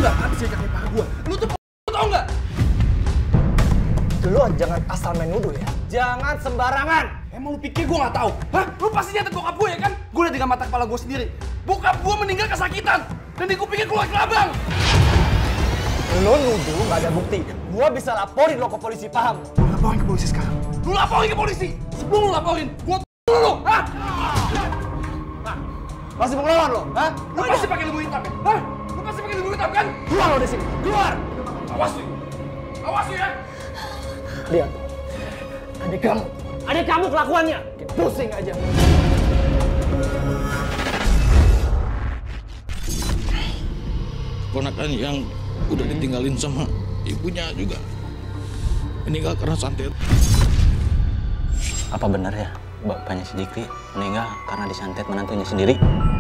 nggak pantas jadi kakak ipar gue. Lu tuh tau nggak? Lu jangan asal main nuduh ya. Jangan sembarangan. Emang lu pikir gue nggak tahu? Hah? Lu pasti nyatet bokap gue ya kan? Gue liat dengan mata kepala gue sendiri. Bokap gue meninggal kesakitan. Dan di kupingnya keluar kelabang. Lu nuduh nggak ada bukti. Gua bisa laporin lo ke polisi, paham? Lu laporin ke polisi sekarang. Lu laporin ke polisi. Sebelum lu laporin, gua lu. Hah? Masih mau ngelawan lo? Hah? Lu pasti pakai lembu hitam ya? Hah? Lu pasti pakai lembu hitam kan? Keluar lo dari sini. Keluar. Awas lu. Awas lu ya. Lihat. Adik kamu kelakuannya. Kayak pusing aja. Ponakan yang udah ditinggalin sama ibunya juga meninggal karena santet. Apa benar ya bapaknya si Jikri meninggal karena disantet menantunya sendiri?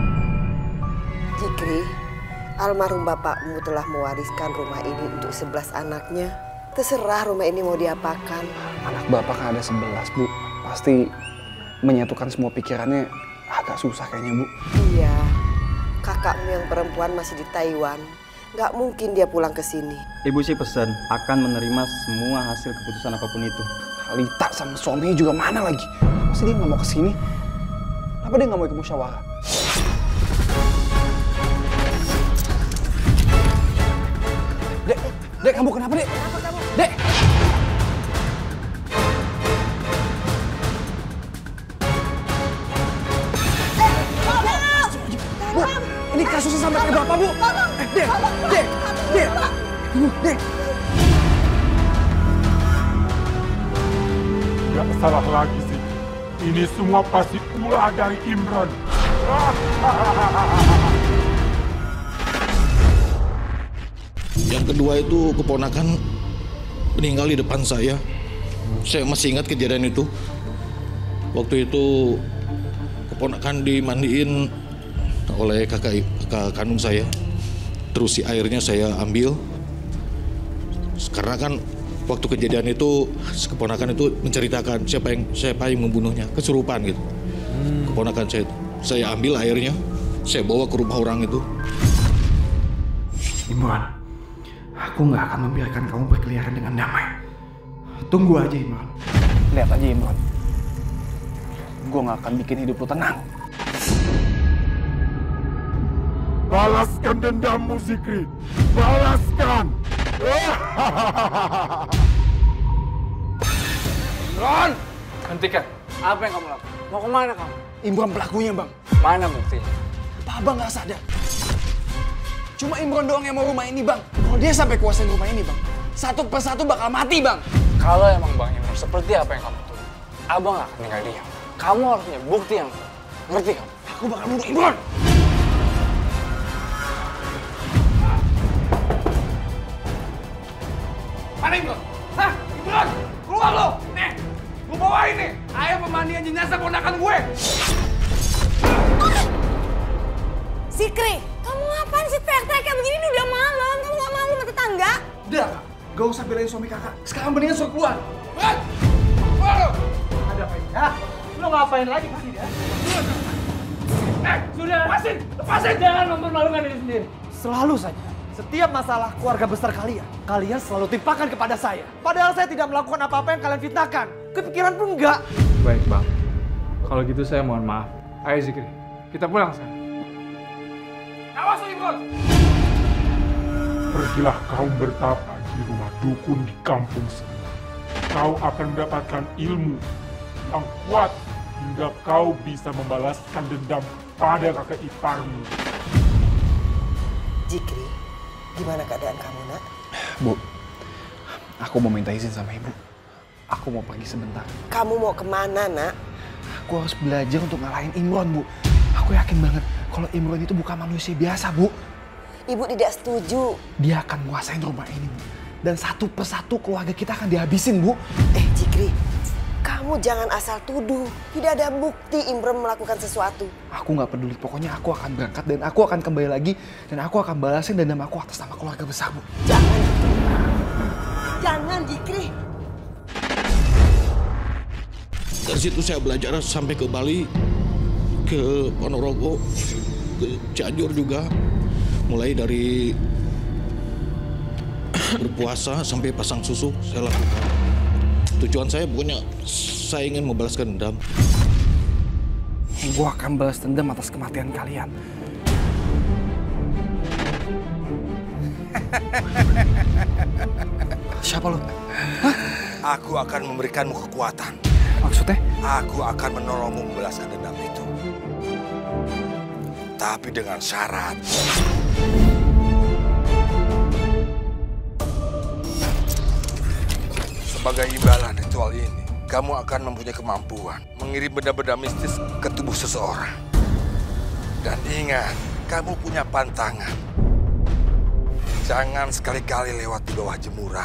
Jikri, almarhum bapakmu telah mewariskan rumah ini untuk 11 anaknya. Terserah rumah ini mau diapakan. Anak bapak kan ada 11, Bu. Pasti menyatukan semua pikirannya agak susah kayaknya, Bu. Iya, kakakmu yang perempuan masih di Taiwan. Nggak mungkin dia pulang ke sini. Ibu sih pesan akan menerima semua hasil keputusan apapun itu. Lita sama suaminya juga mana lagi? Pasti dia nggak mau kesini. Kenapa dia nggak mau ikut musyawarah? Dek, kamu kenapa, Dek? Kenapa kamu? Dek! Bu, ini kasusnya sampai ke Bapak, Bu. Dek. Gak salah lagi sih. Ini semua pasti ulah dari Imran. Yang kedua itu keponakan meninggal di depan saya. Saya masih ingat kejadian itu. Waktu itu keponakan dimandiin oleh kakak kandung saya. Terus si airnya saya ambil. Karena kan waktu kejadian itu keponakan itu menceritakan siapa yang membunuhnya, kesurupan gitu. Keponakan saya ambil airnya, saya bawa ke rumah orang itu. Imran, aku nggak akan membiarkan kamu berkeliaran dengan damai. Tunggu aja, Imran. Lihat aja, Imran. Gue nggak akan bikin hidup lo tenang. Balaskan dendammu, Zikri. Balaskan. Imran! Hentikan. Apa yang kamu lakukan? Mau kemana kamu? Imran pelakunya, Bang. Mana buktinya? Apa Abang nggak sadar? Cuma Imran doang yang mau rumah ini, Bang. Kalau dia sampai kuasain rumah ini, Bang, satu persatu bakal mati, Bang. Kalau emang Bang Imran seperti apa yang kamu tuduh, Abang gak akan tinggal diam. Kamu harus punya bukti yang kuat. Ngerti kamu? Aku bakal bunuh Imran. Mana Imran? Hah? Imran! Keluar lo! Nih! Gue bawain nih! Ayo pemandian jenazah ponakan gue! Zikri, kamu ngapain sih teriak-teriak kayak begini? Ini udah malam, kamu gak malu sama tetangga? Udah, Kak. Gak usah belain suami kakak. Sekarang mendingan suruh keluar. Keluar! Keluar lo! Ada apa ini? Hah? Lo ngapain lagi di sini, ya? Sudah! Lepasin! Lepasin! Jangan mempermalukan diri sendiri. Selalu saja. Setiap masalah keluarga besar kalian selalu timpakan kepada saya. Padahal saya tidak melakukan apa-apa yang kalian fitnahkan. Kepikiran pun enggak. Baik Bang, kalau gitu saya mohon maaf. Ayo Zikri, kita pulang sekarang. Awas lo, Imran! Pergilah kau bertapa di rumah dukun di kampung sini. Kau akan mendapatkan ilmu yang kuat hingga kau bisa membalaskan dendam pada kakak iparmu. Jikri, gimana keadaan kamu, Nak? Bu, aku mau minta izin sama Ibu. Aku mau pergi sebentar. Kamu mau kemana, Nak? Aku harus belajar untuk ngalahin Imran, Bu. Aku yakin banget kalau Imran itu bukan manusia biasa, Bu. Ibu tidak setuju. Dia akan menguasain rumah ini, Bu. Dan satu persatu keluarga kita akan dihabisin, Bu. Jikri, kamu jangan asal tuduh. Tidak ada bukti Imran melakukan sesuatu. Aku nggak peduli, pokoknya aku akan berangkat dan aku akan kembali lagi. Dan aku akan balasin dendam aku atas nama keluarga besar, Bu. Jangan, Jikri. Jangan, Jikri. Dari situ saya belajar sampai ke Bali, ke Ponorogo, ke Cianjur juga. Mulai dari berpuasa sampai pasang susu saya lakukan. Tujuan saya pokoknya saya ingin membalaskan dendam. Gue akan balas dendam atas kematian kalian. Siapa lo? Hah? Aku akan memberikanmu kekuatan. Maksudnya? Aku akan menolongmu membalaskan dendam itu. Tapi dengan syarat. Sebagai imbalan ritual ini, kamu akan mempunyai kemampuan mengirim benda-benda mistis ke tubuh seseorang. Dan ingat, kamu punya pantangan. Jangan sekali-kali lewat di bawah jemuran.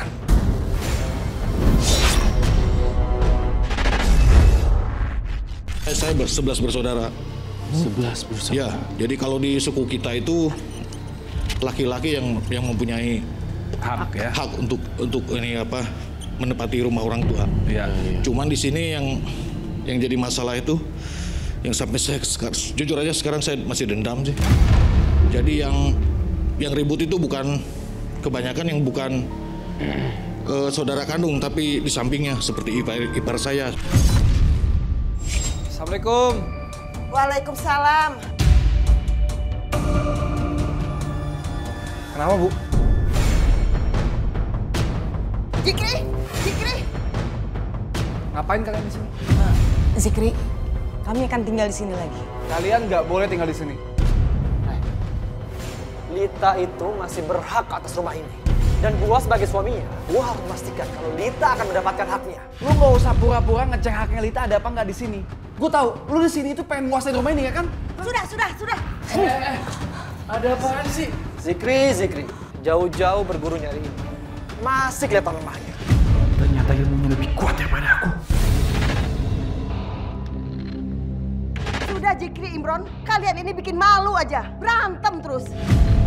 Saya 11 bersaudara. 11 bersaudara? Ya, jadi kalau di suku kita itu laki-laki yang mempunyai hak ya, hak untuk ini apa, menepati rumah orang tua. Iya. Cuman di sini yang jadi masalah itu, yang sampai saya jujur aja sekarang saya masih dendam sih. Jadi yang ribut itu bukan kebanyakan yang bukan saudara kandung, tapi di sampingnya seperti ipar saya. Assalamualaikum. Waalaikumsalam. Kenapa, Bu? Zikri, Zikri. Ngapain kalian di sini? Zikri, kami akan tinggal di sini lagi. Kalian nggak boleh tinggal di sini. Lita itu masih berhak atas rumah ini. Dan gua sebagai suaminya, gua harus memastikan kalau Lita akan mendapatkan haknya. Lu nggak usah pura-pura ngecek haknya Lita ada apa nggak di sini. Gue tahu, lu di sini itu pengen nguasain rumah ini ya kan? Sudah. Ada apaan sih? Zikri, jauh-jauh berguru nyari ini. Masih kelihatan lemahnya. Ternyata ilmunya lebih kuat daripada aku. Sudah Zikri, Imron, kalian ini bikin malu aja. Berantem terus.